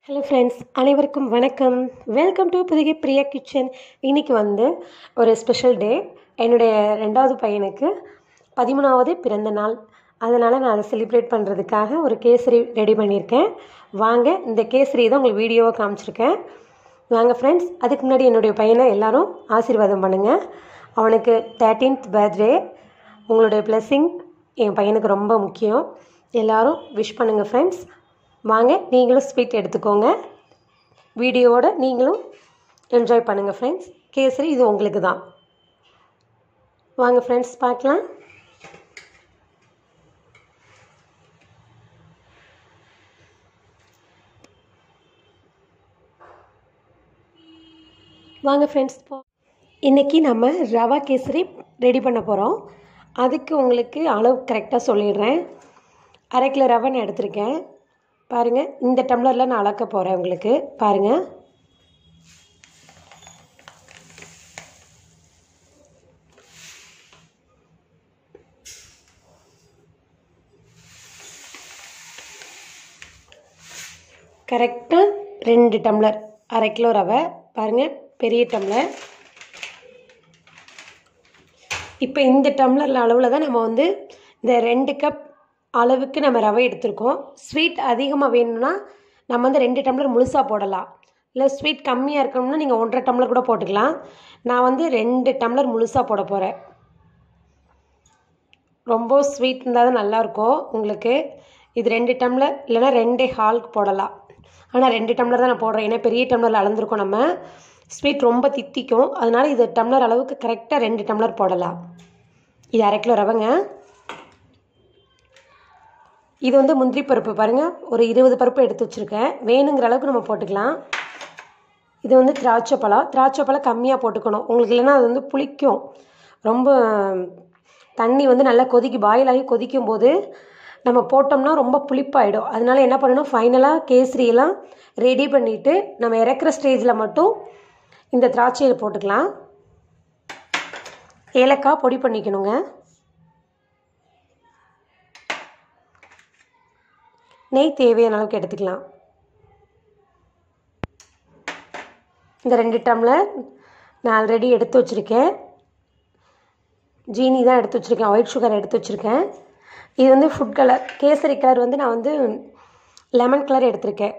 Hello friends, அனைவருக்கும் வணக்கம். Welcome to புதிய பிரியா கிச்சன். இன்றைக்கி ஒரு ஸ்பெஷல் டே. என்னுடைய 2வது பையனுக்கு 13வது பிறந்த நாள். அதனால் நான் அதை செலிப்ரேட் பண்ணுறதுக்காக ஒரு கேசரி ரெடி பண்ணியிருக்கேன். வாங்க, இந்த கேசரி தான் உங்களுக்கு வீடியோவை காமிச்சிருக்கேன். வாங்க ஃப்ரெண்ட்ஸ், அதுக்கு முன்னாடி என்னுடைய பையனை எல்லோரும் ஆசீர்வாதம் பண்ணுங்கள். அவனுக்கு 13th பர்த்டே. உங்களுடைய பிளெஸ்ஸிங் என் பையனுக்கு ரொம்ப முக்கியம். எல்லோரும் விஷ் பண்ணுங்கள் ஃப்ரெண்ட்ஸ். வாங்க, நீங்களும் ஸ்வீட் எடுத்துக்கோங்க. வீடியோவோட நீங்களும் என்ஜாய் பண்ணுங்கள் ஃப்ரெண்ட்ஸ். கேசரி இது உங்களுக்கு தான். வாங்க ஃப்ரெண்ட்ஸ், பார்க்கலாம். வாங்க ஃப்ரெண்ட்ஸ், இன்றைக்கி நம்ம ரவா கேசரி ரெடி பண்ண போகிறோம். அதுக்கு உங்களுக்கு அளவு கரெக்டாக சொல்லிடுறேன். 1/2 கிலோ ரவை நான் எடுத்திருக்கேன். பாருங்கள், இந்த டம்ளரில் நான் அளக்க போகிறேன். உங்களுக்கு பாருங்கள், கரெக்டாக 2 டம்ளர் 1/2 கிலோ ரவை. பாருங்கள், பெரிய டம்ளர். இப்போ இந்த டம்ளரில் அளவில் தான் நம்ம இந்த 2 கப் அளவுக்கு நம்ம ரவை எடுத்துருக்கோம். ஸ்வீட் அதிகமாக வேணும்னா நம்ம 2 டம்ளர் முழுசாக போடலாம். இல்லை ஸ்வீட் கம்மியாக இருக்கணும்னா நீங்கள் 1.5 டம்ளர் கூட போட்டுக்கலாம். நான் 2 டம்ளர் முழுசாக போட போகிறேன். ரொம்ப ஸ்வீட் இருந்தால் தான் நல்லாயிருக்கும் உங்களுக்கு. இது 2 டம்ளர் இல்லைனா 2.25 போடலாம். ஆனால் 2 டம்ளர் தான் நான் போடுறேன். ஏன்னா பெரிய டம்ளரில் அளந்துருக்கோம் நம்ம. ஸ்வீட் ரொம்ப தித்திக்கும். அதனால் இது டம்ளர் அளவுக்கு கரெக்டாக 2 டம்ளர் போடலாம். இது 1/2 கிலோ ரவைங்க. இது முந்திரி பருப்பு பாருங்கள், ஒரு 20 பருப்பு எடுத்து வச்சுருக்கேன். வேணுங்கிற அளவுக்கு நம்ம போட்டுக்கலாம். இது திராட்சை பழம் கம்மியாக போட்டுக்கணும் உங்களுக்கு, இல்லைன்னா அது புளிக்கும். ரொம்ப தண்ணி நல்லா பாயில் ஆகி கொதிக்கும் போது நம்ம போட்டோம்னா ரொம்ப புளிப்பாயிடும். அதனால என்ன பண்ணணும், ஃபைனலாக கேசரியெல்லாம் ரெடி பண்ணிவிட்டு நம்ம இறக்குற ஸ்டேஜில் மட்டும் இந்த திராட்சையை போட்டுக்கலாம். ஏலக்காய் பொடி பண்ணிக்கணுங்க. நெய் தேவையான அளவுக்கு எடுத்துக்கலாம். இந்த 2 டம்ளர் நான் ஆல்ரெடி எடுத்து வச்சுருக்கேன். ஜீனி தான் எடுத்து வச்சுருக்கேன். ஒயிட் சுகர் எடுத்து வச்சுருக்கேன். இது ஃபுட் கலர், கேசரி கலர் நான் லெமன் கலர் எடுத்திருக்கேன்.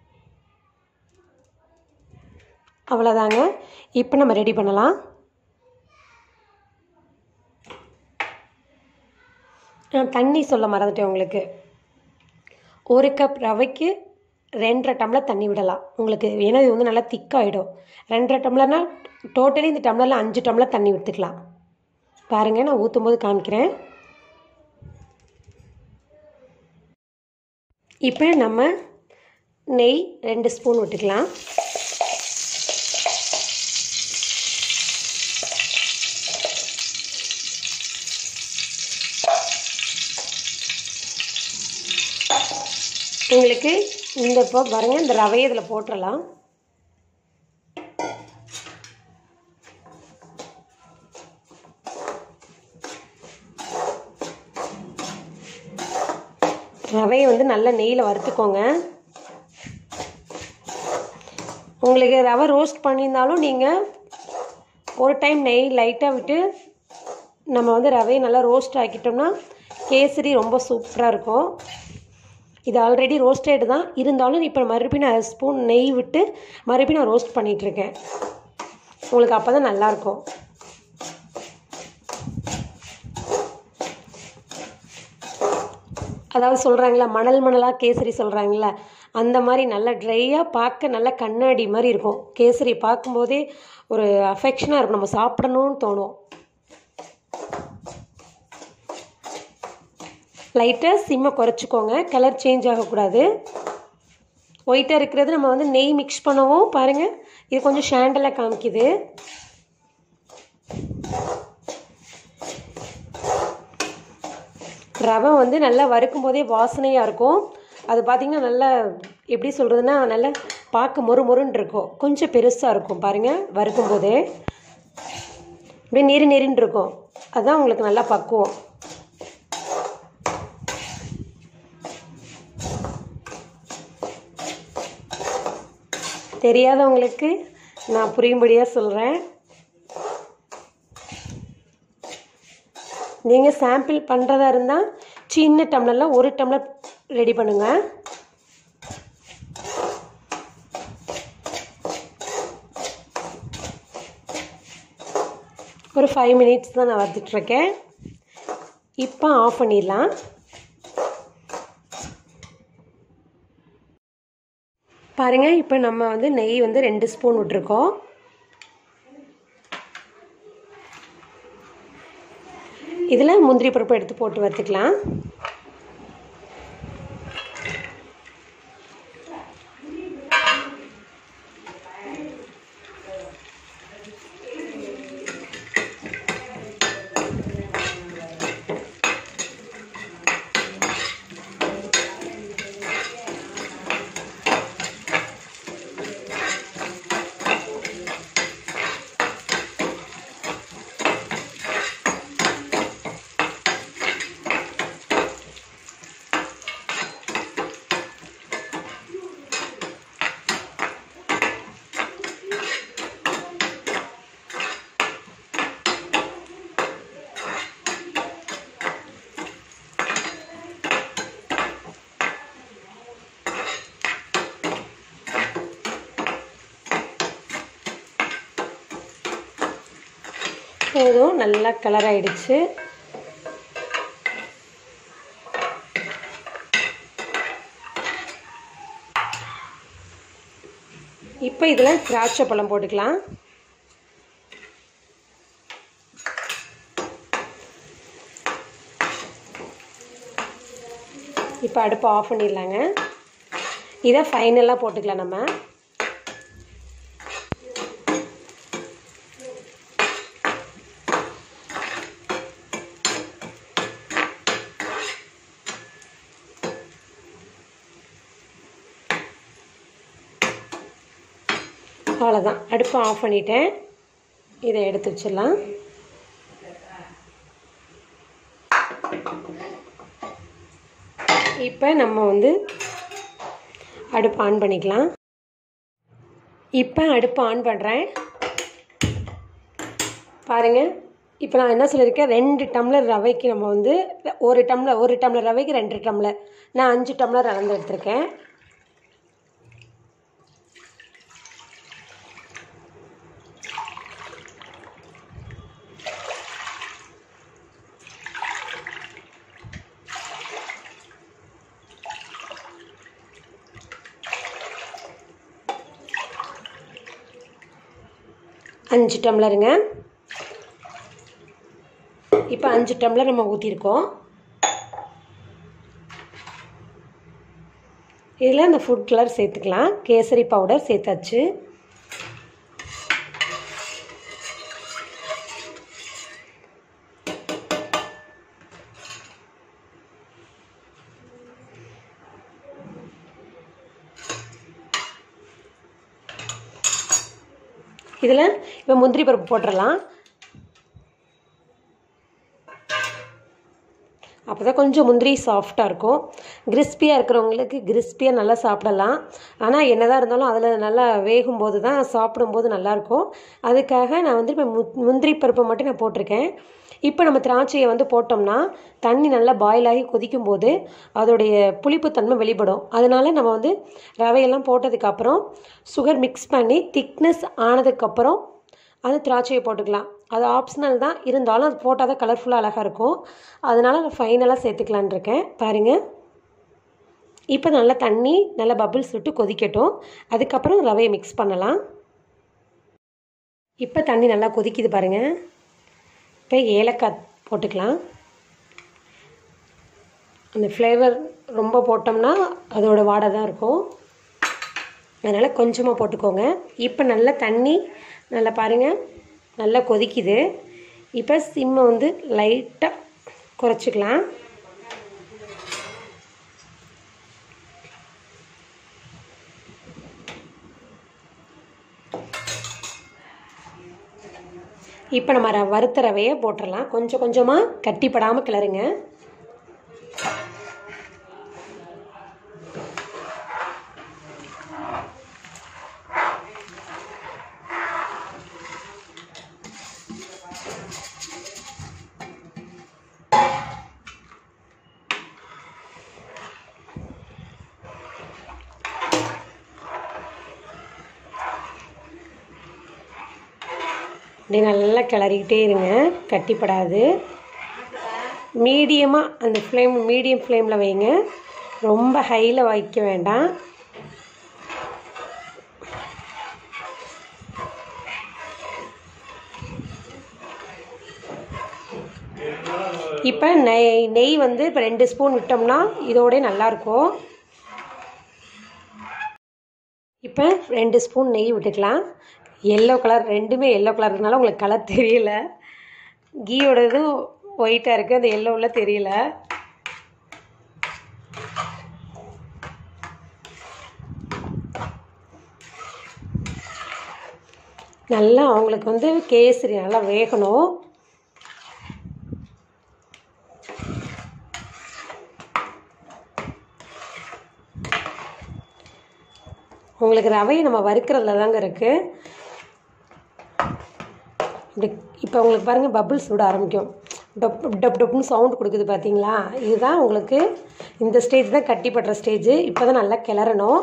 அவ்வளோதாங்க. இப்போ நம்ம ரெடி பண்ணலாம். நான் தண்ணி சொல்ல மறந்துட்டேன் உங்களுக்கு. 1 கப் ரவைக்கு 2.5 டம்ளர் தண்ணி விடலாம் உங்களுக்கு. ஏன்னா இது நல்லா திக்காகிடும். 2.5 டம்ளர்னால் டோட்டலி இந்த டம்ளரில் 5 டம்ளர் தண்ணி விட்டுக்கலாம். பாருங்கள், நான் ஊற்றும் போது காமிக்கிறேன். இப்போ நம்ம நெய் 2 ஸ்பூன் விட்டுக்கலாம். உங்களுக்கு இப்போ பாருங்கள், இந்த ரவையை இதில் போட்டுடலாம். ரவையை நல்லா நெய்யில் வறுத்துக்கோங்க. உங்களுக்கு ரவை ரோஸ்ட் பண்ணியிருந்தாலும் நீங்கள் ஒரு டைம் நெய் லைட்டாக விட்டு நம்ம ரவையை நல்லா ரோஸ்ட் ஆக்கிட்டோம்னா கேசரி ரொம்ப சூப்பராக இருக்கும். இது ஆல்ரெடி ரோஸ்டேடு தான் இருந்தாலும் இப்போ மறுபடியும் நான் ஸ்பூன் நெய் விட்டு மறுபடியும் நான் ரோஸ்ட் பண்ணிகிட்ருக்கேன். உங்களுக்கு அப்போ தான் நல்லாயிருக்கும். அதாவது சொல்கிறாங்களா, மணலாக கேசரி சொல்கிறாங்களா, அந்த மாதிரி நல்லா ட்ரையாக பார்க்க நல்லா கண்ணாடி மாதிரி இருக்கும். கேசரி பார்க்கும்போதே ஒரு அஃபெக்ஷனாக இருக்கும், நம்ம சாப்பிடணும்னு தோணும். லைட்டாக சிம்மை குறைச்சிக்கோங்க. கலர் சேஞ்ச் ஆகக்கூடாது. ஒயிட்டாக இருக்கிறது நம்ம நெய் மிக்ஸ் பண்ணவும் பாருங்கள், இது கொஞ்சம் ஷாண்டலாக காமிக்குது. ரவை நல்லா வறுக்கும் போதே வாசனையாக இருக்கும். அது பார்த்திங்கன்னா நல்லா எப்படி சொல்கிறதுனா நல்லா பார்க்க மொறுன்னு இருக்கும். கொஞ்சம் பெருசாக இருக்கும் பாருங்கள், வறுக்கும் போதே அப்படியே நெறின்னு இருக்கும். அதுதான் உங்களுக்கு நல்லா பக்குவம். தெரியாதவங்களுக்கு நான் புரியும்படியாக சொல்கிறேன். நீங்கள் சாம்பிள் பண்ணுறதா இருந்தால் சின்ன டம்ளரில் 1 டம்ளர் ரெடி பண்ணுங்கள். ஒரு 5 மினிட்ஸ் தான் நான் வறுத்துட்ருக்கேன். இப்போ ஆஃப் பண்ணிடலாம். பாருங்கள், இப்போ நம்ம வந்து நெய் வந்து 2 ஸ்பூன் விட்டுருக்கோம். இதில் முந்திரி பருப்பு எடுத்து போட்டு வறுத்துக்கலாம். போதும், நல்லா கலர் ஆயிடுச்சு. இப்போ இதில் திராட்சை பழம் போட்டுக்கலாம். இப்போ அடுப்பை ஆஃப் பண்ணிடலாங்க. இதை ஃபைனலாக போட்டுக்கலாம் நம்ம. அவ்வளோதான், அடுப்பை ஆஃப் பண்ணிட்டேன். இதை எடுத்து வச்சிடலாம். இப்போ நம்ம வந்து அடுப்பு ஆன் பண்ணிக்கலாம். இப்போ அடுப்பு ஆன் பண்ணுறேன். பாருங்கள், இப்போ நான் என்ன சொல்லியிருக்கேன், 2 டம்ளர் ரவைக்கு நம்ம வந்து 1 டம்ளர் ரவைக்கு 2 டம்ளர், நான் 5 டம்ளர் அளந்து எடுத்திருக்கேன். அஞ்சு டம்ளருங்க. இப்போ 5 டம்ளர் நம்ம ஊற்றிருக்கோம். இதில் இந்த ஃபுட் கலர் சேர்த்துக்கலாம். கேசரி பவுடர் சேர்த்தாச்சு. இதில் இப்போ முந்திரி பருப்பு போட்டுடலாம். அப்போ தான் கொஞ்சம் முந்திரி சாஃப்டாக இருக்கும். கிறிஸ்பியாக இருக்கிறவங்களுக்கு கிறிஸ்பியாக நல்லா சாப்பிடலாம். ஆனால் என்னதான் இருந்தாலும் அதில் நல்லா வேகும்போது தான் சாப்பிடும்போது நல்லாயிருக்கும். அதுக்காக நான் வந்து இப்போ முந்திரி பருப்பை மட்டும் நான் போட்டிருக்கேன். இப்போ நம்ம திராட்சையை வந்து போட்டோம்னா தண்ணி நல்லா பாயில் ஆகி கொதிக்கும்போது அதோடைய புளிப்புத்தன்மை வெளிப்படும். அதனால நம்ம வந்து ரவையெல்லாம் போட்டதுக்கப்புறம் சுகர் மிக்ஸ் பண்ணி திக்னஸ் ஆனதுக்கப்புறம் அது திராட்சையை போட்டுக்கலாம். அது ஆப்ஷனல் தான், இருந்தாலும் அது போட்டால் தான் கலர்ஃபுல்லாக அழகாக இருக்கும். அதனால் நான் ஃபைனலாக சேர்த்துக்கலான் இருக்கேன். பாருங்கள், இப்போ நல்லா தண்ணி நல்லா பபிள்ஸ் விட்டு கொதிக்கட்டும். அதுக்கப்புறம் ரவையை மிக்ஸ் பண்ணலாம். இப்போ தண்ணி நல்லா கொதிக்குது பாருங்கள். இப்போ ஏலக்காய் போட்டுக்கலாம். அந்த ஃப்ளேவர் ரொம்ப போட்டோம்னா அதோட வாடை தான் இருக்கும். அதனால் கொஞ்சமாக போட்டுக்கோங்க. இப்போ நல்லா தண்ணி நல்லா பாருங்கள் நல்லா கொதிக்குது. இப்போ சிம்மை வந்து லைட்டாக குறைச்சிக்கலாம். இப்போ நம்ம வறுத்த ரவையை போட்டுடலாம். கொஞ்சம் கொஞ்சமாக கட்டிப்படாமல் கிளறுங்க. இப்படி நல்லா கிளறிக்கிட்டே இருங்க, கட்டிப்படாது. மீடியமாக அந்த மீடியம் ஃப்ளேமில் வைங்க, ரொம்ப ஹையில் வைக்க வேண்டாம். இப்போ நெய் வந்து இப்போ 2 ஸ்பூன் விட்டோம்னா இதோட நல்லாயிருக்கும். இப்போ 2 ஸ்பூன் நெய் விட்டுக்கலாம். எல்லோ கலர், ரெண்டுமே எல்லோ கலர்னால உங்களுக்கு கலர் தெரியல. கீயோடதும் ஒயிட்டாக இருக்குது, அந்த எல்லோவில் தெரியல. நல்லா அவங்களுக்கு வந்து கேசரி நல்லா வேகணும். உங்களுக்கு ரவையை நம்ம வறுக்கிறதுல தாங்க இருக்குது. இப்படி இப்போ உங்களுக்கு பாருங்கள், பபிள்ஸ் விட ஆரம்பிக்கும். டப் டப் டப்னு சவுண்டு கொடுக்குது பார்த்தீங்களா? இதுதான் உங்களுக்கு இந்த ஸ்டேஜ் தான் கட்டிப்படுற ஸ்டேஜ். இப்போ தான் நல்லா கிளறணும்.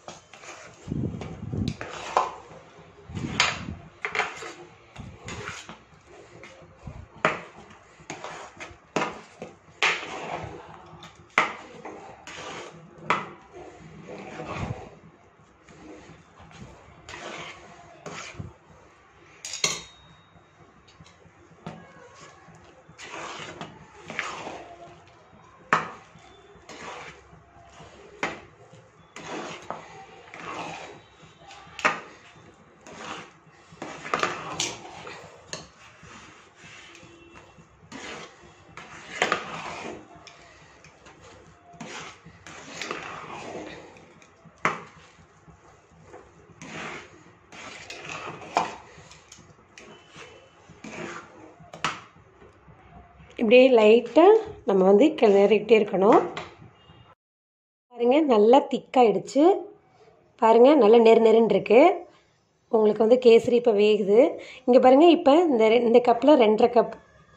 இப்படியே லைட்டாக நம்ம வந்து கிளறிக்கிட்டே இருக்கணும். பாருங்கள், நல்லா திக்காயிடுச்சு. பாருங்கள், நல்லா நெருன்னு இருக்குது. உங்களுக்கு வந்து கேசரி இப்போ வேகுது. இங்கே பாருங்கள், இப்போ இந்த கப்பில் 2.5 கப்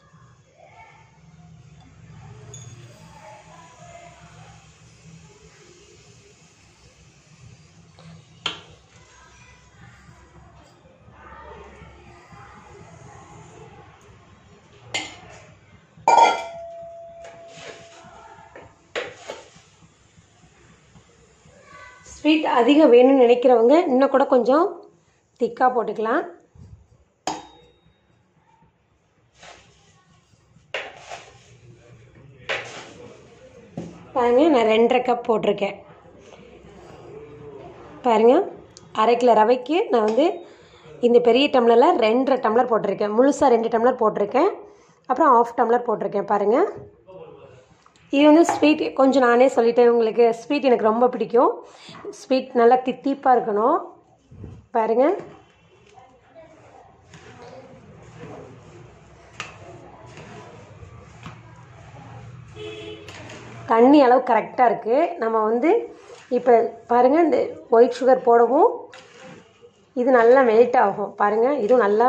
ஸ்வீட் அதிகம் வேணும்னு நினைக்கிறவங்க இன்னும் கூட கொஞ்சம் திக்காக போட்டுக்கலாம். பாருங்கள், நான் 2.5 கப் போட்டிருக்கேன். பாருங்கள், 1/2 கிலோ ரவைக்கு நான் வந்து இந்த பெரிய டம்ளரில் 2.5 டம்ளர் போட்டிருக்கேன். முழுசாக 2 டம்ளர் போட்டிருக்கேன். அப்புறம் 1/2 டம்ளர் போட்டிருக்கேன். பாருங்கள், இது வந்து ஸ்வீட் கொஞ்சம் நானே சொல்லிட்டேன் உங்களுக்கு. ஸ்வீட் எனக்கு ரொம்ப பிடிக்கும். ஸ்வீட் நல்லா தித்திப்பாக இருக்கணும். பாருங்கள், தண்ணி அளவு கரெக்டாக இருக்குது. நம்ம வந்து இப்போ பாருங்கள், இந்த ஒயிட் சுகர் போடவும் இது நல்லா மெல்ட் ஆகும். பாருங்கள், இதுவும் நல்லா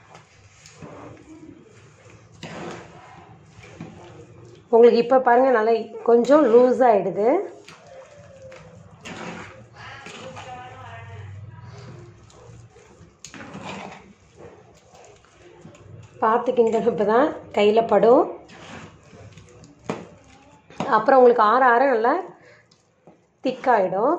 உங்களுக்கு இப்போ பாருங்கள் நல்லா கொஞ்சம் லூஸ் ஆகிடுது. பார்த்துக்கின்ற இப்போ தான் கையில் படும். அப்புறம் உங்களுக்கு ஆற ஆற நல்லா திக்காகிடும்.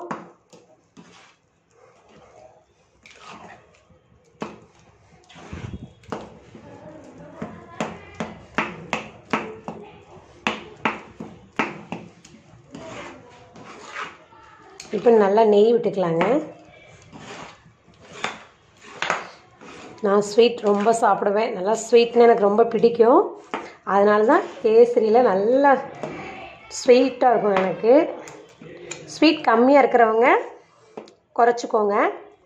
இப்போ நல்லா நெய் விட்டுக்கலாங்க. நான் ஸ்வீட் ரொம்ப சாப்பிடுவேன். நல்லா ஸ்வீட்னு எனக்கு ரொம்ப பிடிக்கும். அதனால தான் கேசரியில் நல்லா ஸ்வீட்டாக இருக்கும் எனக்கு. ஸ்வீட் கம்மியாக இருக்கிறவங்க குறைச்சிக்கோங்க.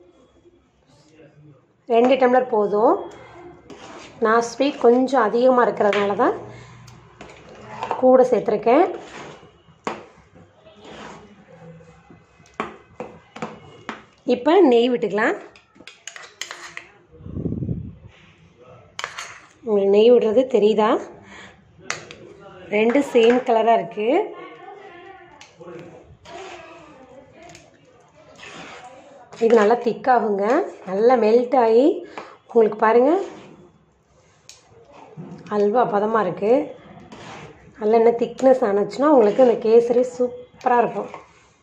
2 டம்ளர் போதும். நான் ஸ்வீட் கொஞ்சம் அதிகமாக இருக்கிறதுனால தான் கூட சேர்த்துருக்கேன். இப்போ நெய் விட்டுக்கலாம். உங்களுக்கு நெய் விடுறது தெரியுதா? 2 சேம் கலராக இருக்குது. இது நல்லா திக்காகுங்க. நல்லா மெல்ட் ஆகி உங்களுக்கு பாருங்கள் அல்வா பதமாக இருக்குது. நல்லெண்ணெய் திக்னஸ் ஆனிச்சுன்னா உங்களுக்கு இந்த கேசரி சூப்பராக இருக்கும்.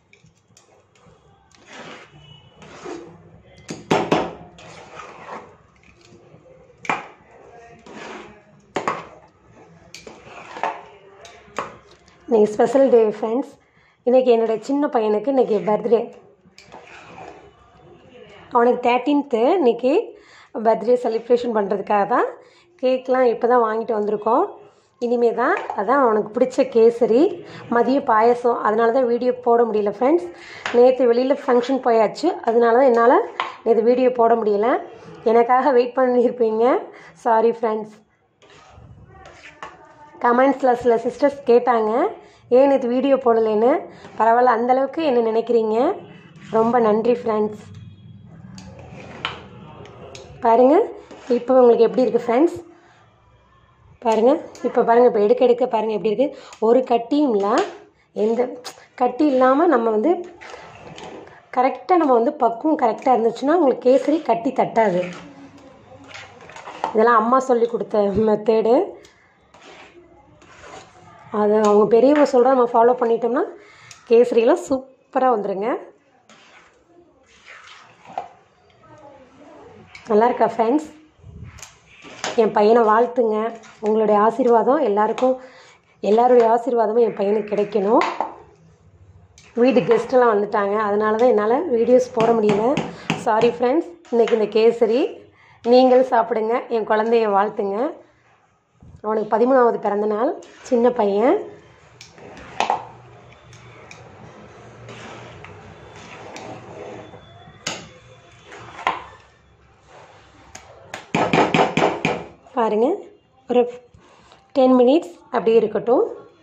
இன்றைக்கி ஸ்பெஷல் டே ஃப்ரெண்ட்ஸ். இன்றைக்கி என்னோடய சின்ன பையனுக்கு இன்றைக்கி பர்த்டே. அவனுக்கு 13th இன்றைக்கி பர்த்டே செலிப்ரேஷன் பண்ணுறதுக்காக தான் கேக்லாம் இப்போ தான் வாங்கிட்டு வந்திருக்கோம். இனிமே தான் அதான் அவனுக்கு பிடிச்ச கேசரி, மதிய பாயசம். அதனால தான் வீடியோ போட முடியல ஃப்ரெண்ட்ஸ். நேற்று வெளியில் ஃபங்க்ஷன் போயாச்சு, அதனால தான் என்னால் நேற்று வீடியோ போட முடியல. எனக்காக வெயிட் பண்ணியிருப்பீங்க, சாரி ஃப்ரெண்ட்ஸ். கமெண்ட்ஸில் சில சிஸ்டர்ஸ் கேட்டாங்க ஏன் நேற்று வீடியோ போடலைன்னு. பரவாயில்ல, அந்தளவுக்கு என்ன நினைக்கிறீங்க, ரொம்ப நன்றி ஃப்ரெண்ட்ஸ். பாருங்கள் இப்போ உங்களுக்கு எப்படி இருக்குது ஃப்ரெண்ட்ஸ், பாருங்கள். இப்போ பாருங்கள், இப்போ எடுக்க பாருங்கள் எப்படி இருக்குது. ஒரு கட்டியும் இல்லை, எந்த கட்டி இல்லாமல் நம்ம வந்து கரெக்டாக நம்ம வந்து பக்குவம் கரெக்டாக இருந்துச்சுன்னா உங்களுக்கு கேசரி கட்டி தட்டாது. இதெல்லாம் அம்மா சொல்லி கொடுத்த மெத்தேடு. அது அவங்க பெரியவங்க சொல்கிற நம்ம ஃபாலோ பண்ணிட்டோம்னா கேசரியெலாம் சூப்பராக வந்துடுங்க. நல்லா இருக்கா ஃப்ரெண்ட்ஸ்? என் பையனை வாழ்த்துங்க. உங்களுடைய ஆசீர்வாதம் எல்லாருடைய ஆசீர்வாதமும் என் பையனுக்கு கிடைக்கணும். வீட்டு கெஸ்ட்டெல்லாம் வந்துட்டாங்க, அதனால தான் என்னால் வீடியோஸ் போட முடியல, சாரி ஃப்ரெண்ட்ஸ். இன்றைக்கி இந்த கேசரி நீங்களும் சாப்பிடுங்க, என் குழந்தைய வாழ்த்துங்க. அவனுக்கு 13வது பிறந்தநாள், சின்ன பையன். பாருங்கள், ஒரு 10 minutes அப்படியே இருக்கட்டும்.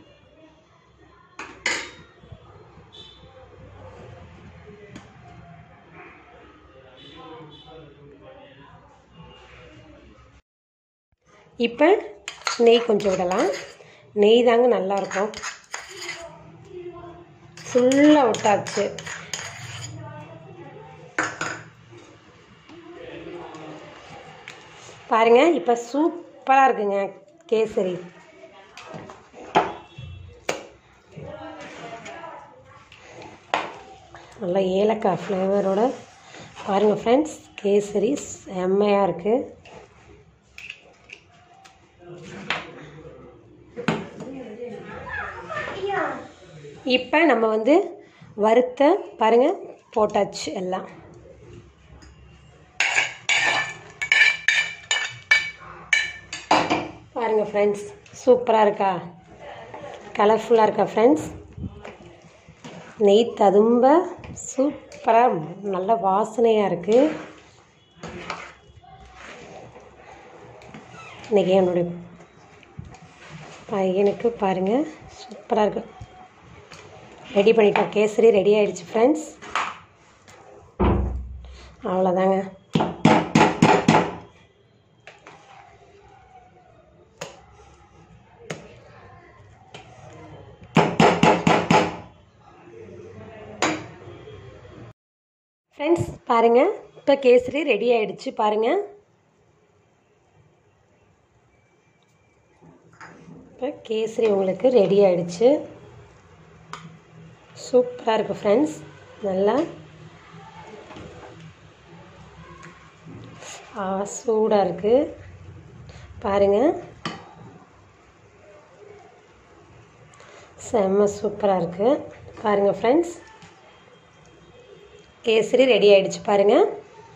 இப்போ நெய் கொஞ்சம் விடலாம். நெய் தாங்க நல்லாயிருக்கும். ஃபுல்லாக விட்டாச்சு. பாருங்கள், இப்போ சூப்பராக இருக்குங்க கேசரி. நல்லா ஏலக்காய் ஃப்ளேவரோட பாருங்கள் ஃப்ரெண்ட்ஸ், கேசரி செம்மையாக இருக்குது. இப்போ நம்ம வந்து வறுத்த பாருங்கள் போட்டாச்சு எல்லாம். பாருங்கள் ஃப்ரெண்ட்ஸ், சூப்பராக இருக்கா, கலர்ஃபுல்லாக இருக்கா ஃப்ரெண்ட்ஸ். நெய் ததும்ப சூப்பராக நல்ல வாசனையாக இருக்குது. இன்றைக்கி என்னுடைய பையனுக்கு பாருங்கள் சூப்பராக இருக்குது. ரெடி பண்ணிட்டோம், கேசரி ரெடி ஆகிடுச்சு ஃப்ரெண்ட்ஸ். அவ்வளோதாங்க. ஃப்ரெண்ட்ஸ் பாருங்கள், இப்போ கேசரி ரெடி ஆகிடுச்சு பாருங்கள். இப்போ கேசரி உங்களுக்கு ரெடி ஆகிடுச்சு, சூப்பராக இருக்குது ஃப்ரெண்ட்ஸ். நல்லா சூடாக இருக்குது பாருங்கள், செம்ம சூப்பராக இருக்குது பாருங்கள் ஃப்ரெண்ட்ஸ். கேசரி ரெடி ஆகிடுச்சு பாருங்கள்.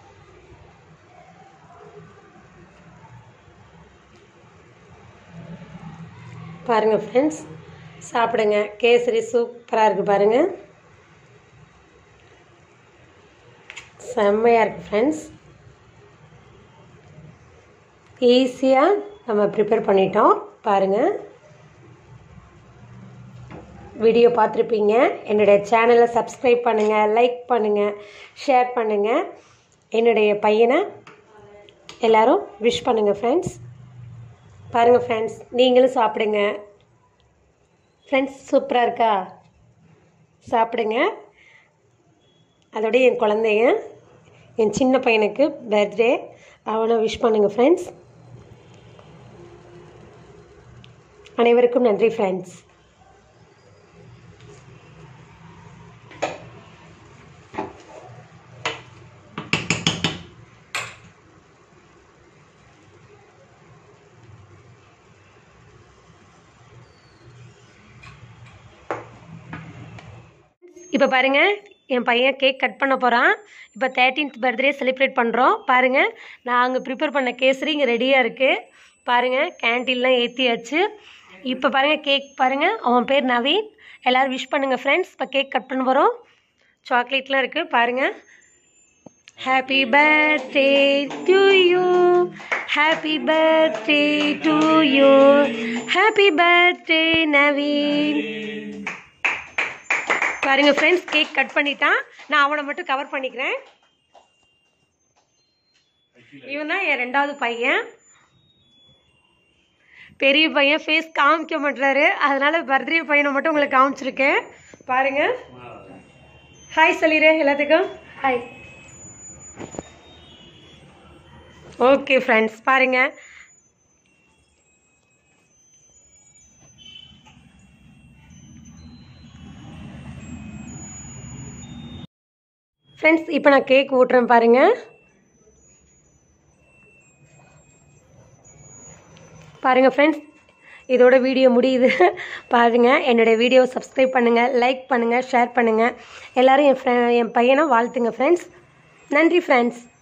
பாருங்கள் ஃப்ரெண்ட்ஸ், சாப்பிடுங்க. கேசரி சூப்பராக இருக்குது பாருங்கள், செம்மையாக இருக்குது ஃப்ரெண்ட்ஸ். ஈஸியாக நம்ம ப்ரிப்பேர் பண்ணிட்டோம் பாருங்கள். வீடியோ பார்த்துருப்பீங்க. என்னுடைய சேனலை சப்ஸ்கிரைப் பண்ணுங்கள், லைக் பண்ணுங்கள், ஷேர் பண்ணுங்கள். என்னுடைய பையனை எல்லோரும் விஷ் பண்ணுங்கள் ஃப்ரெண்ட்ஸ். பாருங்கள் ஃப்ரெண்ட்ஸ், நீங்களும் சாப்பிடுங்க ஃப்ரெண்ட்ஸ். சூப்பராக இருக்கா, சாப்பிடுங்க. அதோடய என் குழந்தைங்க, என் சின்ன பையனுக்கு பர்த்டே, அவனை விஷ் பண்ணுங்கள் ஃப்ரெண்ட்ஸ். அனைவருக்கும் நன்றி ஃப்ரெண்ட்ஸ். இப்போ பாருங்கள், என் பையன் கேக் கட் பண்ண போகிறான். இப்போ 13th பர்த்டே செலிப்ரேட் பண்ணுறோம். பாருங்கள், நான் அங்கே ப்ரிப்பேர் பண்ண கேசரி இங்கே ரெடியாக இருக்குது. பாருங்கள், கேண்டீன்லாம் ஏற்றியாச்சு. இப்போ பாருங்கள், கேக் பாருங்கள், அவன் பேர் நவீன். எல்லோரும் விஷ் பண்ணுங்கள் ஃப்ரெண்ட்ஸ். இப்போ கேக் கட் பண்ண போகிறோம். சாக்லேட்லாம் இருக்குது பாருங்கள். Happy birthday to you, happy birthday to you, happy birthday Naveen. பாருங்க ஃப்ரெண்ட்ஸ், கேக் கட் பண்ணிட்டான். நான் அவனை மட்டும் கவர் பண்ணிக்கிறேன். இவன் தான் என் 2வது பையன். பெரிய பையன் ஃபேஸ் காமிக்க மாட்டாரு, அதனால பர்த்டே பையனை மட்டும் உங்களுக்கு காமிச்சிருக்கேன். பாருங்க, ஹாய் சொல்லிடு எல்லாத்துக்கும். ஹாய். ஓகே ஃப்ரெண்ட்ஸ், பாருங்க ஃப்ரெண்ட்ஸ், இப்போ நான் கேக் ஊட்டுறேன் பாருங்கள். பாருங்கள் ஃப்ரெண்ட்ஸ், இதோட வீடியோ முடியுது. பாருங்கள், என்னுடைய வீடியோவை சப்ஸ்கிரைப் பண்ணுங்கள், லைக் பண்ணுங்கள், ஷேர் பண்ணுங்கள். எல்லோரும் என் பையனை வாழ்த்துங்க ஃப்ரெண்ட்ஸ். நன்றி ஃப்ரெண்ட்ஸ்.